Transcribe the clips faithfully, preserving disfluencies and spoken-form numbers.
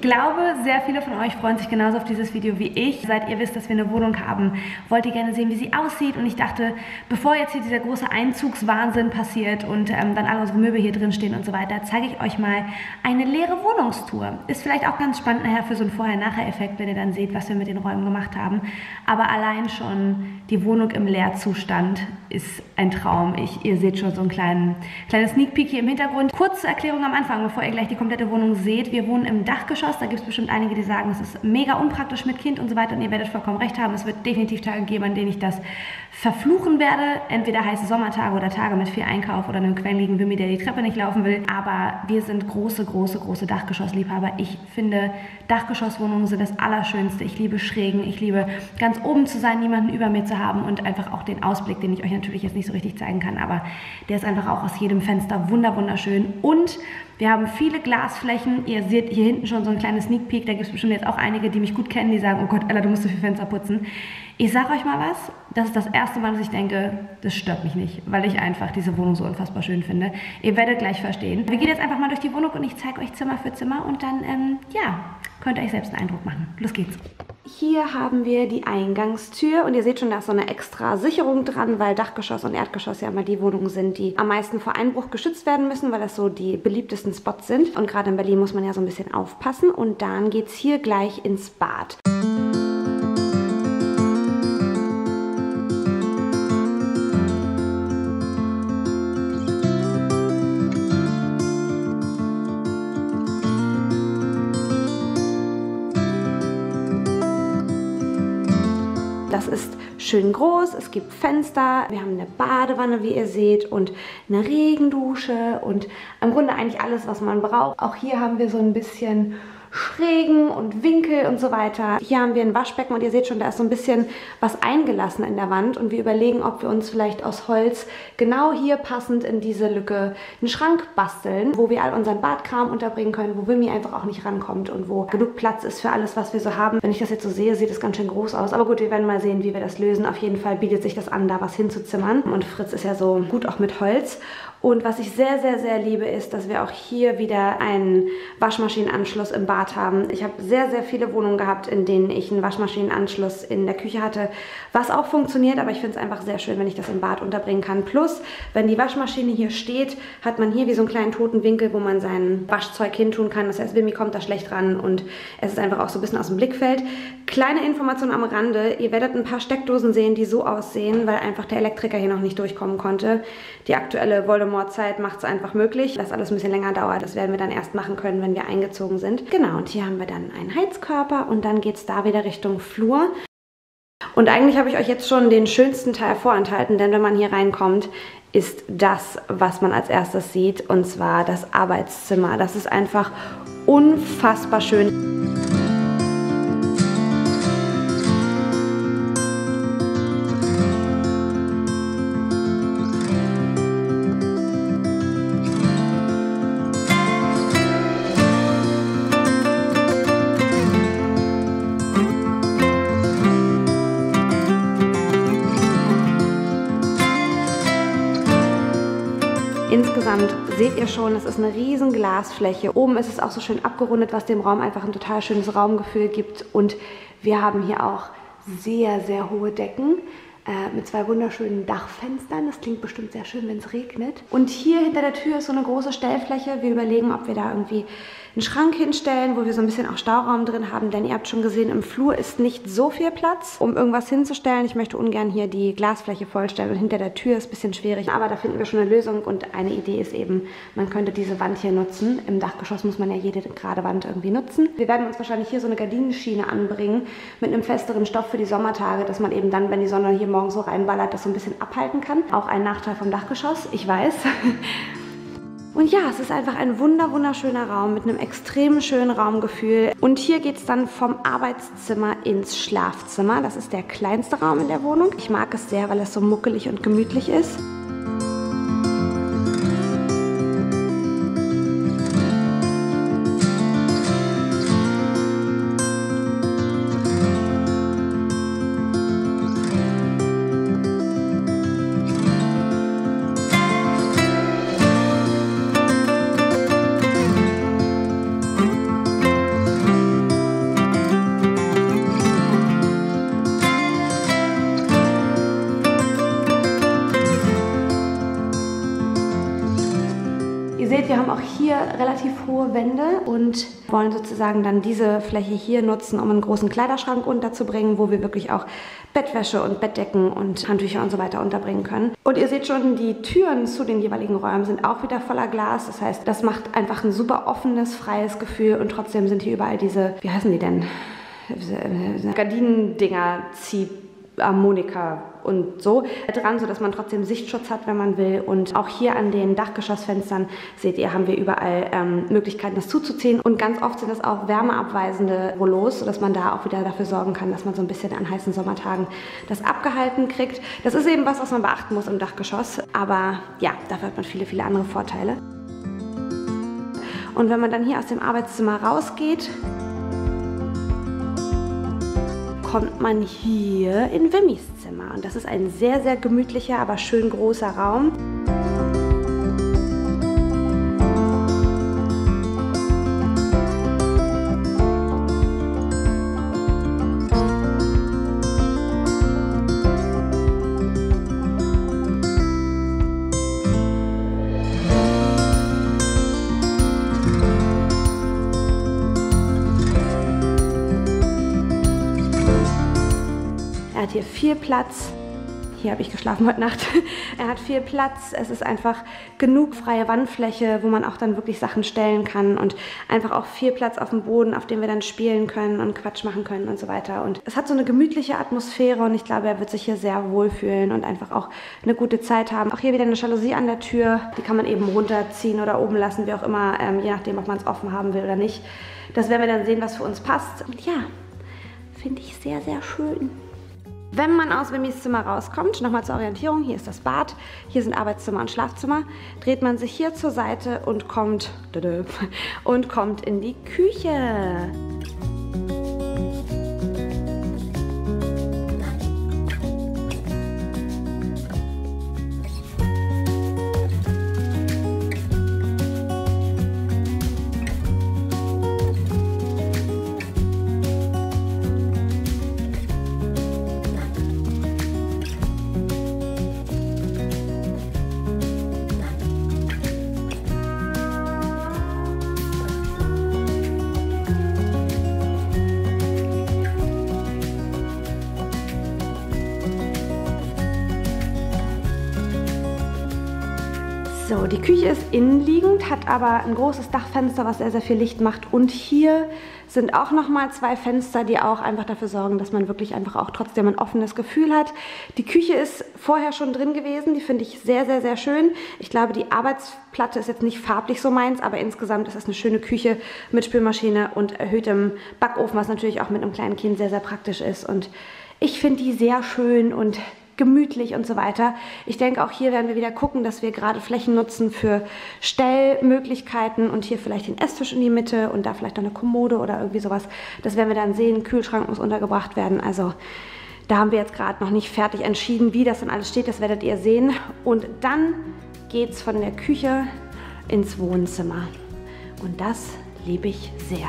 glaube, sehr viele von euch freuen sich genauso auf dieses Video wie ich. Seit ihr wisst, dass wir eine Wohnung haben, wollt ihr gerne sehen, wie sie aussieht. Und ich dachte, bevor jetzt hier dieser große Einzugswahnsinn passiert und ähm, dann alle unsere Möbel hier drin stehen und so weiter, zeige ich euch mal eine leere Wohnungstour. Ist vielleicht auch ganz spannend nachher für so einen Vorher-Nachher-Effekt, wenn ihr dann seht, was wir mit den Räumen gemacht haben. Aber allein schon die Wohnung im Leerzustand ist ein Traum. Ich, ihr seht schon so einen kleinen, kleinen Sneak Peek hier im Hintergrund. Kurze Erklärung am Anfang, bevor ihr gleich die komplette Wohnung seht. Wir wohnen im Dachgeschoss. Da gibt es bestimmt einige, die sagen, es ist mega unpraktisch mit Kind und so weiter. Und ihr werdet vollkommen recht haben. Es wird definitiv Tage geben, an denen ich das verfluchen werde. Entweder heiße Sommertage oder Tage mit viel Einkauf oder einem quengeligen Wimmi, der die Treppe nicht laufen will. Aber wir sind große, große, große Dachgeschossliebhaber. Ich finde, Dachgeschosswohnungen sind das Allerschönste. Ich liebe Schrägen. Ich liebe, ganz oben zu sein, niemanden über mir zu haben und einfach auch den Ausblick, den ich euch natürlich jetzt nicht so richtig zeigen kann. Aber der ist einfach auch aus jedem Fenster wunder, wunderschön. Und wir haben viele Glasflächen. Ihr seht hier hinten schon so ein kleines Sneak Peek. Da gibt es bestimmt jetzt auch einige, die mich gut kennen, die sagen, oh Gott, Ella, du musst so viel Fenster putzen. Ich sage euch mal was, das ist das erste Mal, dass ich denke, das stört mich nicht, weil ich einfach diese Wohnung so unfassbar schön finde. Ihr werdet gleich verstehen. Wir gehen jetzt einfach mal durch die Wohnung und ich zeige euch Zimmer für Zimmer und dann, ähm, ja, könnt ihr euch selbst einen Eindruck machen. Los geht's. Hier haben wir die Eingangstür und ihr seht schon, da ist so eine extra Sicherung dran, weil Dachgeschoss und Erdgeschoss ja immer die Wohnungen sind, die am meisten vor Einbruch geschützt werden müssen, weil das so die beliebtesten Spots sind. Und gerade in Berlin muss man ja so ein bisschen aufpassen. Und dann geht's hier gleich ins Bad. Das ist schön groß, es gibt Fenster, wir haben eine Badewanne, wie ihr seht, und eine Regendusche und im Grunde eigentlich alles, was man braucht. Auch hier haben wir so ein bisschen Schrägen und Winkel und so weiter. Hier haben wir ein Waschbecken und ihr seht schon, da ist so ein bisschen was eingelassen in der Wand und wir überlegen, ob wir uns vielleicht aus Holz genau hier passend in diese Lücke einen Schrank basteln, wo wir all unseren Badkram unterbringen können, wo Wimmi einfach auch nicht rankommt und wo genug Platz ist für alles, was wir so haben. Wenn ich das jetzt so sehe, sieht es ganz schön groß aus. Aber gut, wir werden mal sehen, wie wir das lösen. Auf jeden Fall bietet sich das an, da was hinzuzimmern. Und Fritz ist ja so gut auch mit Holz. Und was ich sehr, sehr, sehr liebe, ist, dass wir auch hier wieder einen Waschmaschinenanschluss im Bad haben. Ich habe sehr, sehr viele Wohnungen gehabt, in denen ich einen Waschmaschinenanschluss in der Küche hatte, was auch funktioniert, aber ich finde es einfach sehr schön, wenn ich das im Bad unterbringen kann. Plus, wenn die Waschmaschine hier steht, hat man hier wie so einen kleinen toten Winkel, wo man sein Waschzeug hintun kann. Das heißt, Wimmi kommt da schlecht ran und es ist einfach auch so ein bisschen aus dem Blickfeld. Kleine Information am Rande, ihr werdet ein paar Steckdosen sehen, die so aussehen, weil einfach der Elektriker hier noch nicht durchkommen konnte. Die aktuelle Voldemort-Zeit macht es einfach möglich, dass alles ein bisschen länger dauert. Das werden wir dann erst machen können, wenn wir eingezogen sind. Genau, und hier haben wir dann einen Heizkörper und dann geht es da wieder Richtung Flur. Und eigentlich habe ich euch jetzt schon den schönsten Teil vorenthalten, denn wenn man hier reinkommt, ist das, was man als erstes sieht, und zwar das Arbeitszimmer. Das ist einfach unfassbar schön. Insgesamt seht ihr schon, es ist eine riesen Glasfläche. Oben ist es auch so schön abgerundet, was dem Raum einfach ein total schönes Raumgefühl gibt. Und wir haben hier auch sehr, sehr hohe Decken äh, mit zwei wunderschönen Dachfenstern. Das klingt bestimmt sehr schön, wenn es regnet. Und hier hinter der Tür ist so eine große Stellfläche. Wir überlegen, ob wir da irgendwie einen Schrank hinstellen, wo wir so ein bisschen auch Stauraum drin haben, denn ihr habt schon gesehen, im Flur ist nicht so viel Platz, um irgendwas hinzustellen. Ich möchte ungern hier die Glasfläche vollstellen und hinter der Tür ist ein bisschen schwierig, aber da finden wir schon eine Lösung und eine Idee ist eben, man könnte diese Wand hier nutzen. Im Dachgeschoss muss man ja jede gerade Wand irgendwie nutzen. Wir werden uns wahrscheinlich hier so eine Gardinenschiene anbringen mit einem festeren Stoff für die Sommertage, dass man eben dann, wenn die Sonne hier morgen so reinballert, das so ein bisschen abhalten kann. Auch ein Nachteil vom Dachgeschoss, ich weiß. Und ja, es ist einfach ein wunder wunderschöner Raum mit einem extrem schönen Raumgefühl. Und hier geht es dann vom Arbeitszimmer ins Schlafzimmer. Das ist der kleinste Raum in der Wohnung. Ich mag es sehr, weil es so muckelig und gemütlich ist. hohe Wände und wollen sozusagen dann diese Fläche hier nutzen, um einen großen Kleiderschrank unterzubringen, wo wir wirklich auch Bettwäsche und Bettdecken und Handtücher und so weiter unterbringen können. Und ihr seht schon, die Türen zu den jeweiligen Räumen sind auch wieder voller Glas. Das heißt, das macht einfach ein super offenes, freies Gefühl und trotzdem sind hier überall diese, wie heißen die denn? Gardinendinger, Ziehharmonika und so dran, sodass man trotzdem Sichtschutz hat, wenn man will. Und auch hier an den Dachgeschossfenstern, seht ihr, haben wir überall ähm, Möglichkeiten, das zuzuziehen. Und ganz oft sind das auch wärmeabweisende Rollos, sodass man da auch wieder dafür sorgen kann, dass man so ein bisschen an heißen Sommertagen das abgehalten kriegt. Das ist eben was, was man beachten muss im Dachgeschoss. Aber ja, dafür hat man viele, viele andere Vorteile. Und wenn man dann hier aus dem Arbeitszimmer rausgeht, kommt man hier in Wimmys Zimmer. Und das ist ein sehr, sehr gemütlicher, aber schön großer Raum. Er hat hier viel Platz. Hier habe ich geschlafen heute Nacht. Er hat viel Platz. Es ist einfach genug freie Wandfläche, wo man auch dann wirklich Sachen stellen kann und einfach auch viel Platz auf dem Boden, auf dem wir dann spielen können und Quatsch machen können und so weiter. Und es hat so eine gemütliche Atmosphäre und ich glaube, er wird sich hier sehr wohlfühlen und einfach auch eine gute Zeit haben. Auch hier wieder eine Jalousie an der Tür. Die kann man eben runterziehen oder oben lassen, wie auch immer, ähm, je nachdem, ob man es offen haben will oder nicht. Das werden wir dann sehen, was für uns passt. Und ja, finde ich sehr, sehr schön. Wenn man aus Wimmys Zimmer rauskommt, nochmal zur Orientierung, hier ist das Bad, hier sind Arbeitszimmer und Schlafzimmer, dreht man sich hier zur Seite und kommt, und kommt in die Küche. So, die Küche ist innenliegend, hat aber ein großes Dachfenster, was sehr, sehr viel Licht macht. Und hier sind auch nochmal zwei Fenster, die auch einfach dafür sorgen, dass man wirklich einfach auch trotzdem ein offenes Gefühl hat. Die Küche ist vorher schon drin gewesen, die finde ich sehr, sehr, sehr schön. Ich glaube, die Arbeitsplatte ist jetzt nicht farblich so meins, aber insgesamt ist es eine schöne Küche mit Spülmaschine und erhöhtem Backofen, was natürlich auch mit einem kleinen Kind sehr, sehr praktisch ist. Und ich finde die sehr schön und gemütlich und so weiter. Ich denke, auch hier werden wir wieder gucken, dass wir gerade Flächen nutzen für Stellmöglichkeiten und hier vielleicht den Esstisch in die Mitte und da vielleicht noch eine Kommode oder irgendwie sowas. Das werden wir dann sehen. Kühlschrank muss untergebracht werden. Also da haben wir jetzt gerade noch nicht fertig entschieden, wie das dann alles steht. Das werdet ihr sehen. Und dann geht es von der Küche ins Wohnzimmer. Und das liebe ich sehr.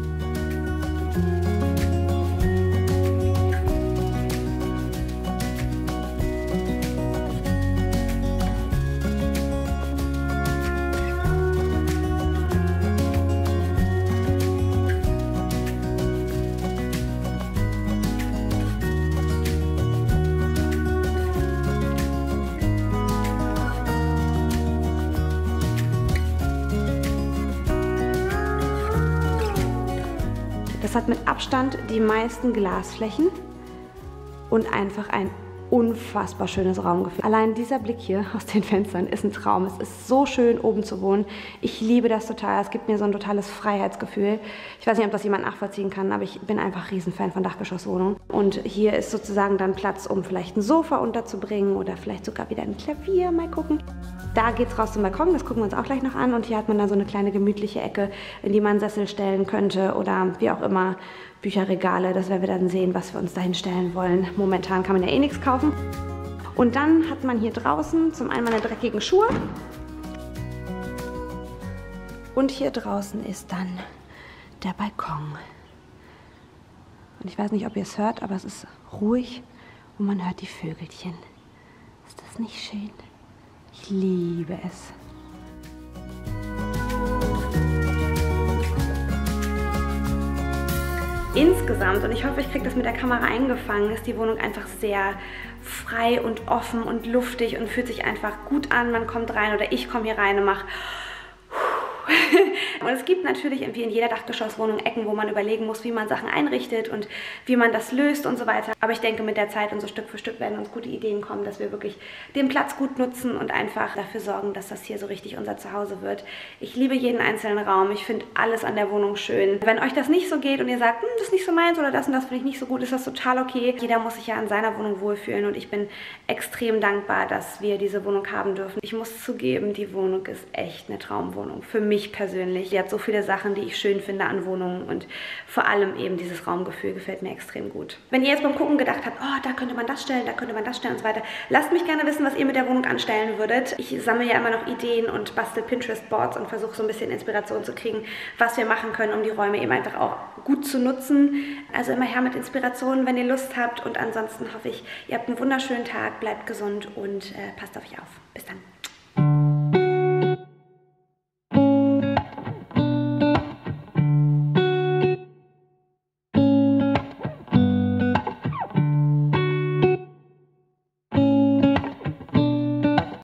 Das hat mit Abstand die meisten Glasflächen und einfach ein unfassbar schönes Raumgefühl. Allein dieser Blick hier aus den Fenstern ist ein Traum. Es ist so schön, oben zu wohnen. Ich liebe das total. Es gibt mir so ein totales Freiheitsgefühl. Ich weiß nicht, ob das jemand nachvollziehen kann, aber ich bin einfach Riesenfan von Dachgeschosswohnungen. Und hier ist sozusagen dann Platz, um vielleicht ein Sofa unterzubringen oder vielleicht sogar wieder ein Klavier. Mal gucken. Da geht es raus zum Balkon, das gucken wir uns auch gleich noch an. Und hier hat man dann so eine kleine gemütliche Ecke, in die man einen Sessel stellen könnte oder wie auch immer Bücherregale. Das werden wir dann sehen, was wir uns dahin stellen wollen. Momentan kann man ja eh nichts kaufen. Und dann hat man hier draußen zum einen meine dreckigen Schuhe. Und hier draußen ist dann der Balkon. Und ich weiß nicht, ob ihr es hört, aber es ist ruhig und man hört die Vögelchen. Ist das nicht schön? Ich liebe es. Insgesamt, und ich hoffe, ich kriege das mit der Kamera eingefangen, ist die Wohnung einfach sehr frei und offen und luftig und fühlt sich einfach gut an. Man kommt rein oder ich komme hier rein und mache und es gibt natürlich wie in jeder Dachgeschosswohnung Ecken, wo man überlegen muss, wie man Sachen einrichtet und wie man das löst und so weiter. Aber ich denke, mit der Zeit und so Stück für Stück werden uns gute Ideen kommen, dass wir wirklich den Platz gut nutzen und einfach dafür sorgen, dass das hier so richtig unser Zuhause wird. Ich liebe jeden einzelnen Raum. Ich finde alles an der Wohnung schön. Wenn euch das nicht so geht und ihr sagt, hm, das ist nicht so meins oder das und das finde ich nicht so gut, ist das total okay. Jeder muss sich ja in seiner Wohnung wohlfühlen und ich bin extrem dankbar, dass wir diese Wohnung haben dürfen. Ich muss zugeben, die Wohnung ist echt eine Traumwohnung. Für mich persönlich. Die hat so viele Sachen, die ich schön finde an Wohnungen und vor allem eben dieses Raumgefühl gefällt mir extrem gut. Wenn ihr jetzt beim Gucken gedacht habt, oh, da könnte man das stellen, da könnte man das stellen und so weiter, lasst mich gerne wissen, was ihr mit der Wohnung anstellen würdet. Ich sammle ja immer noch Ideen und bastel Pinterest-Boards und versuche so ein bisschen Inspiration zu kriegen, was wir machen können, um die Räume eben einfach auch gut zu nutzen. Also immer her mit Inspirationen, wenn ihr Lust habt und ansonsten hoffe ich, ihr habt einen wunderschönen Tag, bleibt gesund und äh, passt auf euch auf. Bis dann.